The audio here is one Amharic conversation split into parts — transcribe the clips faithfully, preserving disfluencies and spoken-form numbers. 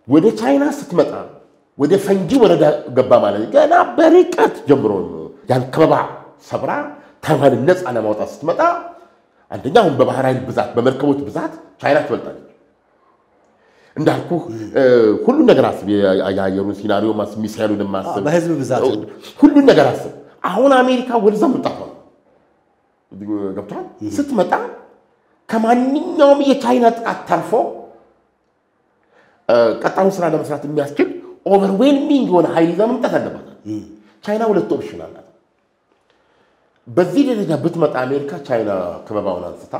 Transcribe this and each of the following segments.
ወደ ቻይና ስትመጣ ወደ ፈንጂ ወረዳ ገባ ማለት ገና በርቀት ጀምሮ ያን ከበባ ሰብራ ታይዋንን ነፃ ለማውጣት ስትመጣ አንደኛ አሁን በባህር ኃይል ብዛት በመርከቦች ብዛት ቻይና ትበልጣለች እንዳልኩ ሁሉ ነገር አስብ ያየሩን ሲናሪዮ ማስ ሚሳኤሉን ማስብ በህዝብ ብዛት ሁሉ ነገር አስብ አሁን አሜሪካ ወደዛ መጣቷ ገብቷል ስትመጣ ከማንኛውም የቻይና ጥቃት ተርፎ ቀጣውን ስራ ለመስራት የሚያስችል ኦቨርዌልሚንግ የሆነ ኃይል ይዛ መምጣት አለባት ቻይና ሁለት ኦፕሽን አላት በዚህ ደረጃ ብትመጣ አሜሪካ ቻይና ከበባውን አንስታ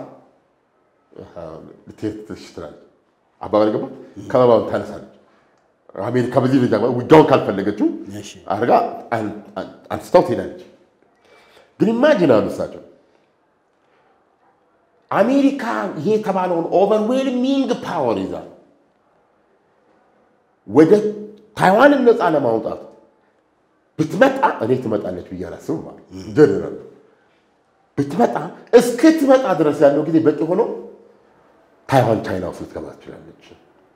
ለቴትሽትራል አባባል ገባ ከበባውን ታነሳለች አሜሪካ በዚህ ደረጃ ውጊያውን ካልፈለገችው አርጋ አንስታው ትሄዳለች ግን ኢማጂን አሉሳቸው አሜሪካ ይሄ ተባለውን ኦቨርዌልሚንግ ፓወር ይዛ ወደ ታይዋን ነፃ ለማውጣት ብትመጣ እኔ ትመጣለች ብያላስብ ማለት ጀነራል ብትመጣ እስክትመጣ ድረስ ያለው ጊዜ በቂ ሆኖ ታይዋን ቻይና ውስጥ ገባ ትችላለች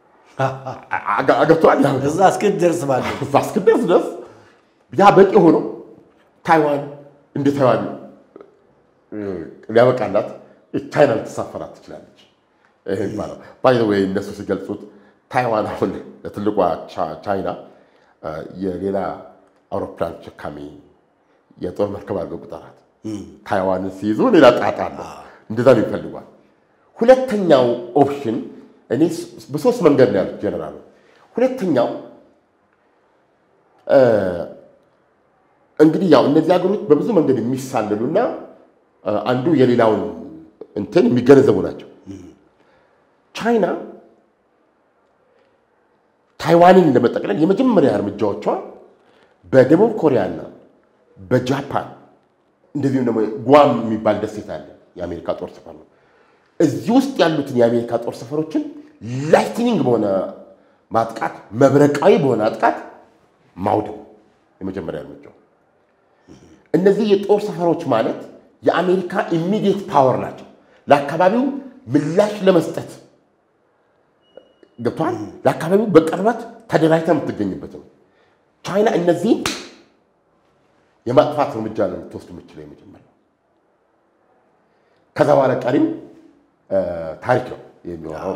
አገቷል ያው እዛ እስክትደርስ ማለት እስክትደርስ ድረስ ያ በቂ ሆኖ ታይዋን እንደ ታይዋን ሊያበቃላት ቻይና ልትሳፈራት ትችላለች ይሄ ማለት ባይ ዘ ዌይ እነሱ ሲገልጹት ታይዋን አሁን ለትልቋ ቻይና የሌላ አውሮፕላን ተሸካሚ የጦር መርከብ አድርገው ቁጠራት ታይዋንን ሲይዙ ሌላ ጣጣ ነው እንደዛ ነው ይፈልጓል ሁለተኛው ኦፕሽን እኔ በሶስት መንገድ ነው ያለው ጀነራል ሁለተኛው እንግዲህ ያው እነዚህ ሀገሮች በብዙ መንገድ የሚሳለሉና አንዱ የሌላውን እንትን የሚገነዘቡ ናቸው ቻይና ታይዋንን ለመጠቅለል የመጀመሪያ እርምጃዎቿ በደቡብ ኮሪያና በጃፓን እንደዚህ ነው ጓም የሚባል ደሴት አለ የአሜሪካ ጦር ሰፈር ነው እዚህ ውስጥ ያሉትን የአሜሪካ ጦር ሰፈሮችን ላይትኒንግ በሆነ ማጥቃት መብረቃዊ በሆነ አጥቃት ማውደም የመጀመሪያ እርምጃው እነዚህ የጦር ሰፈሮች ማለት የአሜሪካ ኢሚዲየት ፓወር ናቸው ለአካባቢው ምላሽ ለመስጠት ገብቷል ለአካባቢው በቅርበት ተደራጅታ የምትገኝበት ነው ቻይና እነዚህ የማጥፋት እርምጃ ነው ተወስዶ የምትችለው የመጀመሪያ ከዛ በኋላ ቀሪም ታሪክ ነው የሚሆነው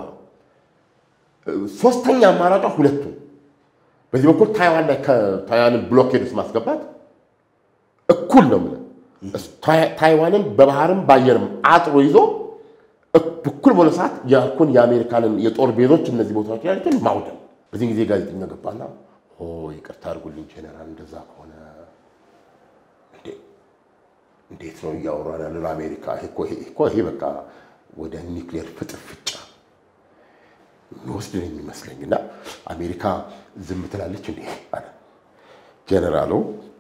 ሶስተኛ አማራጯ ሁለቱ በዚህ በኩል ታይዋን ላይ ታይዋንን ብሎኬድ ውስጥ ማስገባት እኩል ነው ማለት ታይዋንን በባህርም ባየርም አጥሮ ይዞ እኩል በሆነ ሰዓት ያልኩን የአሜሪካንን የጦር ቤዞች እነዚህ ቦታዎች ላይ እንትን ማውደም በዚህ ጊዜ ጋዜጠኛ ገባና ኦ ይቅርታ አድርጉልኝ ጀነራል እንደዛ ከሆነ እንዴት ነው ያወራና ለአሜሪካ እኮ እኮ ይሄ በቃ ወደ ኒውክሊየር ፍጥፍጫ ወስደን የሚመስለኝና አሜሪካ ዝም ትላለች እንዴ አለ ጀነራሉ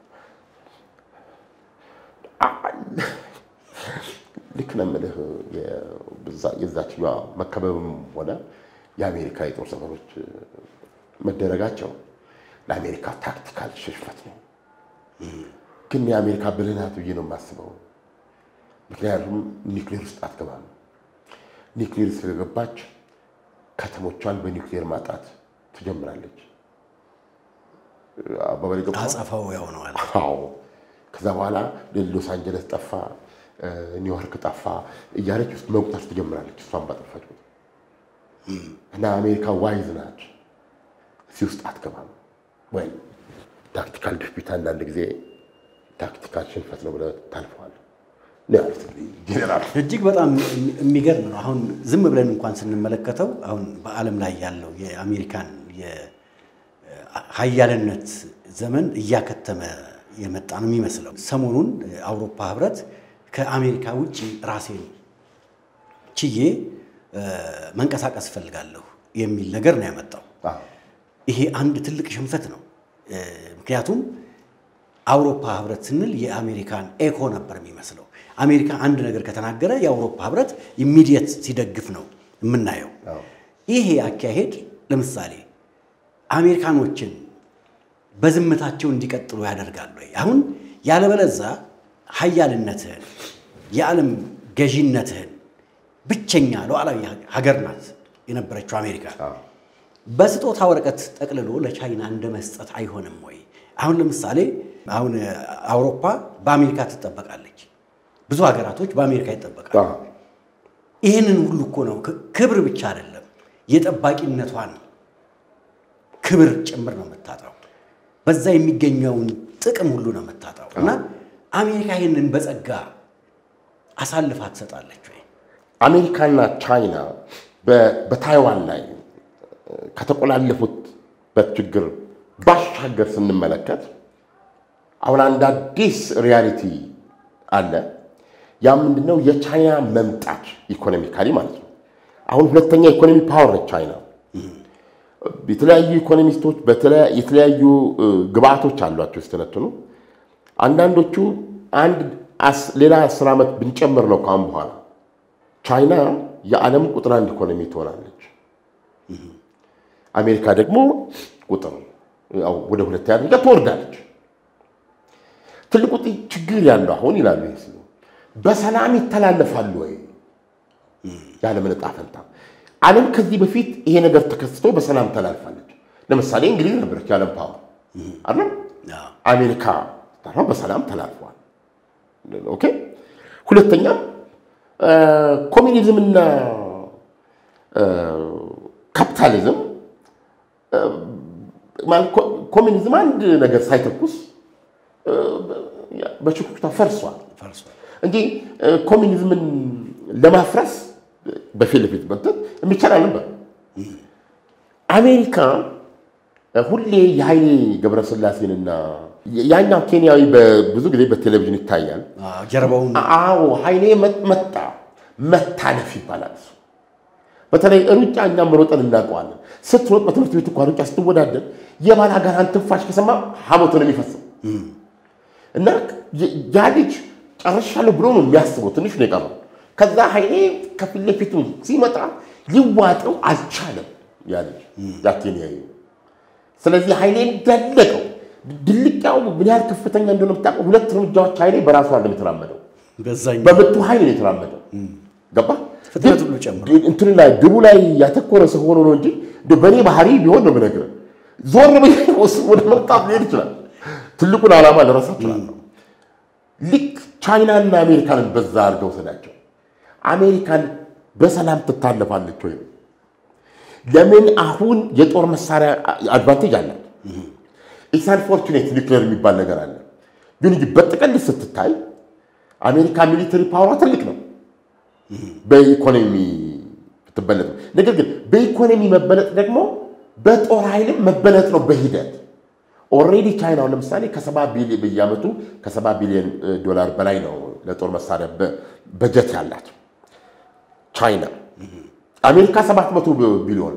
ልክነምልህ የብዛ የዛችኛዋ መከበብም ሆነ የአሜሪካ የጦር ሰፈሮች መደረጋቸው ለአሜሪካ ታክቲካል ሽሽፈት ነው ግን የአሜሪካ ብልህነት ብዬ ነው የማስበው ምክንያቱም ኒውክሊየር ውስጥ አትገባም ኒውክሊየር ስለገባች ከተሞቿን በኒውክሊየር ማጣት ትጀምራለች አባባሪ ገባ አጻፋው ያው ነው አለ አዎ ከዛ በኋላ ሎስ አንጀለስ ጠፋ ኒውዮርክ ጠፋ እያለች ውስጥ መቁጠር ትጀምራለች እሷን ባጠፋች እና አሜሪካ ዋይዝ ናት ሲውስጥ አትገባም ወይ ታክቲካል ዲፊት አንዳንድ ጊዜ ታክቲካል ሽንፈት ነው ብለ ታልፈዋል ጀነራል እጅግ በጣም የሚገርም ነው አሁን ዝም ብለን እንኳን ስንመለከተው አሁን በአለም ላይ ያለው የአሜሪካን የኃያልነት ዘመን እያከተመ የመጣ ነው የሚመስለው ሰሞኑን አውሮፓ ህብረት ከአሜሪካ ውጪ ራሴን ቺዬ መንቀሳቀስ ፈልጋለሁ የሚል ነገር ነው ያመጣው ይሄ አንድ ትልቅ ሽንፈት ነው ምክንያቱም አውሮፓ ህብረት ስንል የአሜሪካን ኤኮ ነበር የሚመስለው አሜሪካ አንድ ነገር ከተናገረ የአውሮፓ ህብረት ኢሚዲየት ሲደግፍ ነው የምናየው ይሄ አካሄድ ለምሳሌ አሜሪካኖችን በዝምታቸው እንዲቀጥሉ ያደርጋሉ አሁን ያለበለዛ ኃያልነትህን የዓለም ገዢነትህን ብቸኛ ሉዓላዊ ሀገር ናት የነበረችው አሜሪካ በስጦታ ወረቀት ጠቅልሎ ለቻይና እንደመስጠት አይሆንም ወይ? አሁን ለምሳሌ አሁን አውሮፓ በአሜሪካ ትጠበቃለች፣ ብዙ ሀገራቶች በአሜሪካ ይጠበቃሉ። ይህንን ሁሉ እኮ ነው ክብር ብቻ አይደለም የጠባቂነቷን ክብር ጭምር ነው የምታጣው። በዛ የሚገኘውን ጥቅም ሁሉ ነው የምታጣው። እና አሜሪካ ይህንን በጸጋ አሳልፋ ትሰጣለች ወይ? አሜሪካና ቻይና በታይዋን ላይ ከተቆላለፉበት ችግር ባሻገር ስንመለከት አሁን አንድ አዲስ ሪያሊቲ አለ። ያ ምንድነው? የቻይና መምጣት ኢኮኖሚካሊ ማለት ነው። አሁን ሁለተኛ ኢኮኖሚ ፓወር ነች ቻይና። የተለያዩ ኢኮኖሚስቶች የተለያዩ ግብአቶች አሏቸው ሲተነትኑ፣ አንዳንዶቹ አንድ ሌላ አስር ዓመት ብንጨምር ነው ካሁን በኋላ ቻይና የዓለም ቁጥር አንድ ኢኮኖሚ ትሆናለች። አሜሪካ ደግሞ ቁጥር ወደ ሁለተኛ ደረጃ ትወርዳለች። ትልቁ ችግር ያለው አሁን ይላሉ ይሄ በሰላም ይተላለፋሉ ወይ ያለምን ዕጣ ፈንታ። ዓለም ከዚህ በፊት ይሄ ነገር ተከስቶ በሰላም ተላልፋለች። ለምሳሌ እንግሊዝ ነበረች የዓለም ፓወር አይደል? አሜሪካ ታዲያ በሰላም ተላልፏል። ኦኬ። ሁለተኛ ኮሚኒዝምና ካፒታሊዝም ማለት ኮሚኒዝም አንድ ነገር ሳይተኩስ በሽኩቻ ፈርሷል ፈርሷል እንጂ ኮሚኒዝምን ለማፍረስ በፊት ለፊት በእንትን የሚቻል ነበር። አሜሪካ ሁሌ የኃይሌ ገብረስላሴንና ያኛው ኬንያዊ በብዙ ጊዜ በቴሌቪዥን ይታያል። ጀርባውን አዎ ኃይሌ መጣ መታለፍ ይባላል። በተለይ ሩጫ እኛም ሮጠን እናውቀዋለን። ስትሮጥ በትምህርት ቤት እንኳን ሩጫ ስትወዳደር የባላጋራን ትንፋሽ ከሰማ ሐሞት ነው የሚፈሰው እና ያ ልጅ ጨርሻለሁ ብሎ ነው የሚያስበው። ትንሽ ነው የቀረው። ከዛ ኃይሌ ከፊት ለፊቱ ሲመጣ ሊዋጠው አልቻለም ያ ልጅ ያ ኬንያዊ። ስለዚህ ኃይሌን ደለቀው። ድልቅያው ምን ያህል ከፍተኛ እንደሆነ የምታውቀው ሁለት እርምጃዎች ኃይሌ በራሱ አለ የተራመደው። በዛኛው በምቱ ኃይል ነው የተራመደው። ገባ ፍጥነቱ ሁሉ ጨምሮ እንትን ላይ ግቡ ላይ ያተኮረ ሰው ሆኖ ነው እንጂ በኔ ባህሪ ቢሆን ነው የምነግርህ። ዞር ብዬ ወደ መጣፍ ሊሄድ ይችላል። ትልቁን ዓላማ ልረሳ እችላለሁ። ልክ ቻይናና አሜሪካንን በዛ አድርገው ወሰዳቸው። አሜሪካን በሰላም ትታለፋለች ወይ? ለምን አሁን የጦር መሳሪያ አድቫንቴጅ አላት። ኢትስ አንፎርቹኔት ኒውክሌር የሚባል ነገር አለ። ግን በጥቅል ስትታይ አሜሪካ ሚሊተሪ ፓወሯ ትልቅ ነው። በኢኮኖሚ ትበለጥ። ነገር ግን በኢኮኖሚ መበለጥ ደግሞ በጦር ኃይልም መበለጥ ነው በሂደት። ኦልሬዲ ቻይናው ለምሳሌ ከሰባ ቢሊዮን በየዓመቱ ከሰባ ቢሊዮን ዶላር በላይ ነው ለጦር መሳሪያ በጀት ያላት ቻይና። አሜሪካ ሰባት መቶ ቢሊዮን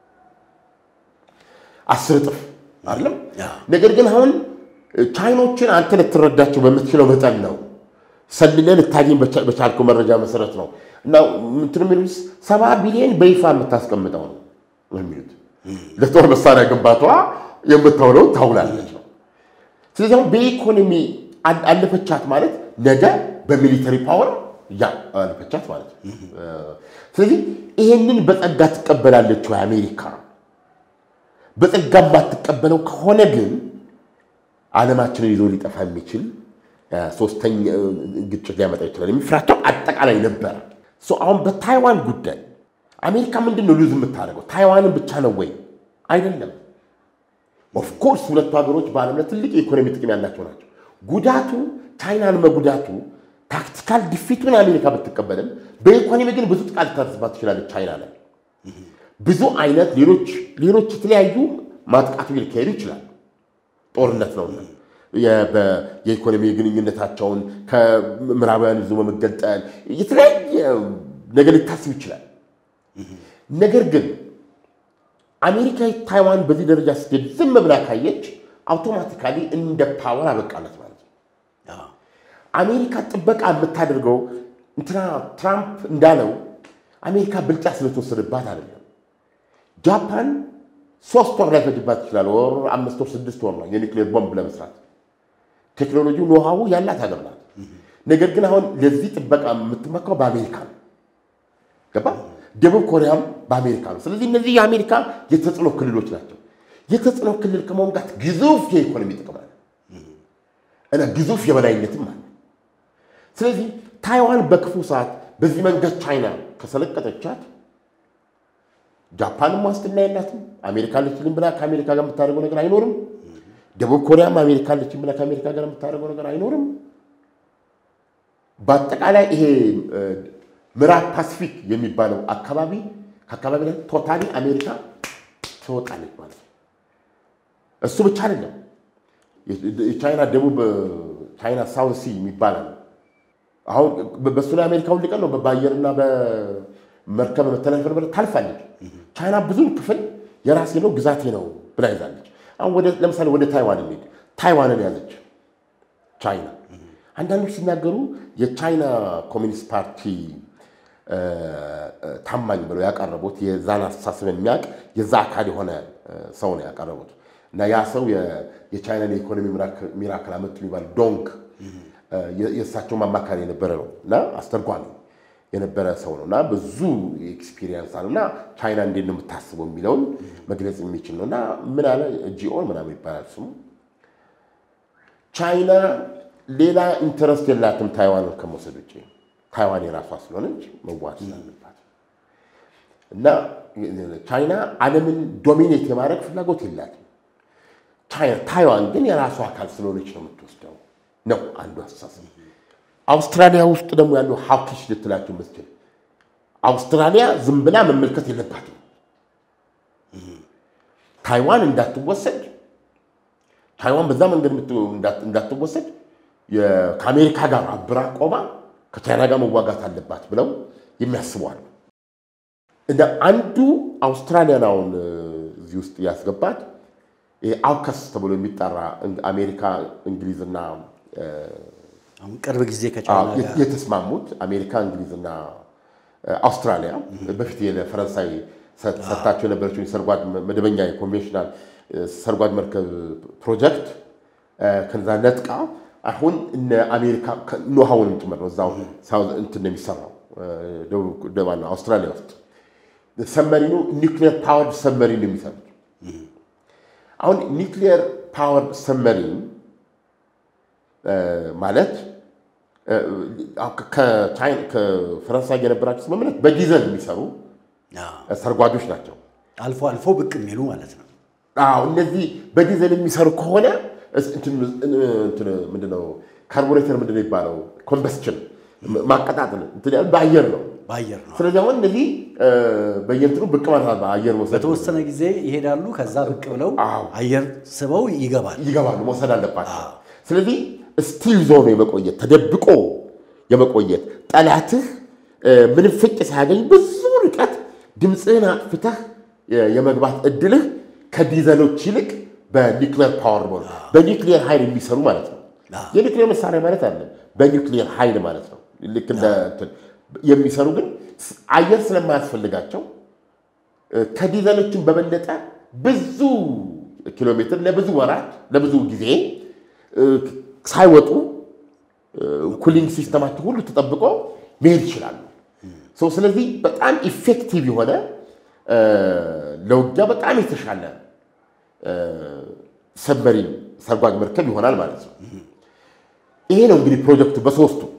አስር እጥፍ አይደለም። ነገር ግን አሁን ቻይኖችን አንተ ልትረዳቸው በምትችለው መጠን ነው ሰልለን ልታገኝ በቻልከው መረጃ መሰረት ነው እና እንትን የሚሉት ሰባ ቢሊዮን በይፋ የምታስቀምጠው ነው የሚሉት ለጦር መሳሪያ ግንባቷ የምታውለው ታውላለች ነው። ስለዚህ በኢኮኖሚ አለፈቻት ማለት ነገ በሚሊተሪ ፓወር ያ አለፈቻት ማለት ነው። ስለዚህ ይሄንን በጸጋ ትቀበላለች ወይ አሜሪካ? በጸጋ ማትቀበለው ከሆነ ግን ዓለማችንን ይዞ ሊጠፋ የሚችል ሶስተኛ ግጭት ሊያመጣ ይችላል። የሚፍራቸው አጠቃላይ ነበር። ሶ አሁን በታይዋን ጉዳይ አሜሪካ ምንድነው ሉዝ የምታደርገው? ታይዋንን ብቻ ነው ወይ? አይደለም። ኦፍ ኮርስ ሁለቱ ሀገሮች በዓለም ላይ ትልቅ የኢኮኖሚ ጥቅም ያላቸው ናቸው። ጉዳቱ ቻይናን መጉዳቱ ታክቲካል ዲፊቱን አሜሪካ ብትቀበልም በኢኮኖሚ ግን ብዙ ጥቃት ልታደርስባት ትችላለች ቻይና ላይ። ብዙ አይነት ሌሎች ሌሎች የተለያዩ ማጥቃቶች ሊካሄዱ ይችላል። ጦርነት ነው። የኢኮኖሚ ግንኙነታቸውን ከምዕራባውያን ይዞ በመገንጠል የተለያየ ነገር ሊታስብ ይችላል። ነገር ግን አሜሪካ ታይዋን በዚህ ደረጃ ስትሄድ ዝም ብላ ካየች አውቶማቲካሊ እንደ ፓወር አበቃለት ማለት ነው። አሜሪካ ጥበቃ የምታደርገው እንትና ትራምፕ እንዳለው አሜሪካ ብልጫ ስለተወሰደባት አይደለም። ጃፓን ሶስት ወር ላይ ፈጅባት ይችላል፣ ወር አምስት ወር ስድስት ወር ነው የኒውክሌር ቦምብ ለመስራት። ቴክኖሎጂው ኖሃው ያላት ሀገር ናት። ነገር ግን አሁን ለዚህ ጥበቃ የምትመካው በአሜሪካ ነው። ገባ? ደቡብ ኮሪያም በአሜሪካ ነው። ስለዚህ እነዚህ የአሜሪካ የተጽዕኖ ክልሎች ናቸው። የተጽዕኖ ክልል ከመሆን ጋር ግዙፍ የኢኮኖሚ ጥቅም አለ እና ግዙፍ የበላይነትም አለ። ስለዚህ ታይዋን በክፉ ሰዓት በዚህ መንገድ ቻይና ከሰለቀጠቻት ጃፓንም ዋስትና የላትም። አሜሪካ ልትልም ብላ ከአሜሪካ ጋር የምታደርገው ነገር አይኖርም። ደቡብ ኮሪያም አሜሪካ ልትልም ብላ ከአሜሪካ ጋር የምታደርገው ነገር አይኖርም። በአጠቃላይ ይሄ ምዕራብ ፓሲፊክ የሚባለው አካባቢ ከአካባቢ ላይ ቶታሊ አሜሪካ ትወጣለች ማለት ነው። እሱ ብቻ አይደለም። የቻይና ደቡብ ቻይና ሳውዝ ሲ የሚባለው አሁን በሱ ላይ አሜሪካው ሊቀር ነው በአየርና በመርከብ መተላለፍ በር ታልፋለች። ቻይና ብዙ ክፍል የራሴ ነው ግዛቴ ነው ብላ ይዛለች። አሁን ወደ ለምሳሌ ወደ ታይዋን እንሂድ። ታይዋንን ያዘች ቻይና። አንዳንዶች ሲናገሩ የቻይና ኮሚኒስት ፓርቲ ታማኝ ብለው ያቀረቡት የዛን አስተሳሰብ የሚያውቅ የዛ አካል የሆነ ሰው ነው ያቀረቡት እና ያ ሰው የቻይናን የኢኮኖሚ ሚራክል አመጡ የሚባል ዶንግ የእሳቸው ማማካሪ የነበረ ነው እና አስተርጓሚ የነበረ ሰው ነውና ብዙ ኤክስፒሪየንስ አለና ቻይና እንዴት ነው የምታስበው የሚለውን መግለጽ የሚችል ነውና ምን አለ ጂኦን ምናምን ይባላል ስሙ ቻይና ሌላ ኢንተረስት የላትም ታይዋንን ከመውሰድ ውጪ ታይዋን የራሷ ስለሆነች መዋጥ አለባት እና ቻይና ዓለምን ዶሚኔት የማድረግ ፍላጎት የላትም። ታይዋን ግን የራሷ አካል ስለሆነች ነው የምትወስደው ነው አንዱ አስተሳሰብ። አውስትራሊያ ውስጥ ደግሞ ያለው ሀውኪሽ ልትላቸው መስል አውስትራሊያ ዝም ብላ መመልከት የለባትም። ታይዋን እንዳትወሰድ ታይዋን በዛ መንገድ እንዳትወሰድ ከአሜሪካ ጋር አብራ ቆማ ከቻይና ጋር መዋጋት አለባት ብለው የሚያስቡ አሉ። እንደ አንዱ አውስትራሊያናውን እዚህ ውስጥ ያስገባት አውከስ ተብሎ የሚጠራ አሜሪካ እንግሊዝና አሁን ቅርብ ጊዜ ከቻይና ጋር የተስማሙት አሜሪካ እንግሊዝና አውስትራሊያ በፊት የፈረንሳይ ሰጣቸው የነበረችው ሰርጓድ መደበኛ የኮንቬንሽናል ሰርጓድ መርከብ ፕሮጀክት ከዛ ነጥቃ አሁን እነ አሜሪካ ኖሃውን ጭምር ነው እዛው ሳውዝ እንትን የሚሰራው ደቡብ አውስትራሊያ ውስጥ ሰብመሪኑ ኒውክሊየር ፓወር ሰብመሪን የሚሰሩት አሁን ኒውክሊየር ፓወር ሰብመሪን ማለት ከቻይና ከፈረንሳይ የነበራቸው ስምምነት በዲዘል የሚሰሩ ሰርጓዶች ናቸው። አልፎ አልፎ ብቅ የሚሉ ማለት ነው። አዎ እነዚህ በዲዘል የሚሰሩ ከሆነ እንትን እንትን ምንድነው ካርቦሬተር ምንድነው ይባላው ኮምበስሽን ማቀጣጠል እንትን በአየር ነው በአየር ነው። ስለዚህ አሁን እነዚህ በየንትሩ ብቅ ማለት በአየር ነው በተወሰነ ጊዜ ይሄዳሉ። ከዛ ብቅ ብለው አየር ስበው ይገባል ይገባሉ መውሰድ አለባቸው። ስለዚህ ስቲል ዞን የመቆየት ተደብቆ የመቆየት ጠላትህ ምን ፍጭ ሳያገኝ ብዙ ርቀት ድምጽህን አጥፍተህ የመግባት እድልህ ከዲዘሎች ይልቅ በኒውክሊየር ፓወር ነው በኒውክሊየር ኃይል የሚሰሩ ማለት ነው። የኒውክሊየር መሳሪያ ማለት አይደለም በኒውክሊየር ኃይል ማለት ነው። ልክ እንደ የሚሰሩ ግን አየር ስለማያስፈልጋቸው ከዲዘሎችን በበለጠ ብዙ ኪሎ ሜትር ለብዙ ወራት ለብዙ ጊዜ ሳይወጡ ኩሊንግ ሲስተማቸው ሁሉ ተጠብቆ መሄድ ይችላሉ። ሶ ስለዚህ በጣም ኢፌክቲቭ የሆነ ለውጊያ በጣም የተሻለ ሰብመሪን ሰርጓጅ መርከብ ይሆናል ማለት ነው። ይሄ ነው እንግዲህ ፕሮጀክቱ በሶስቱ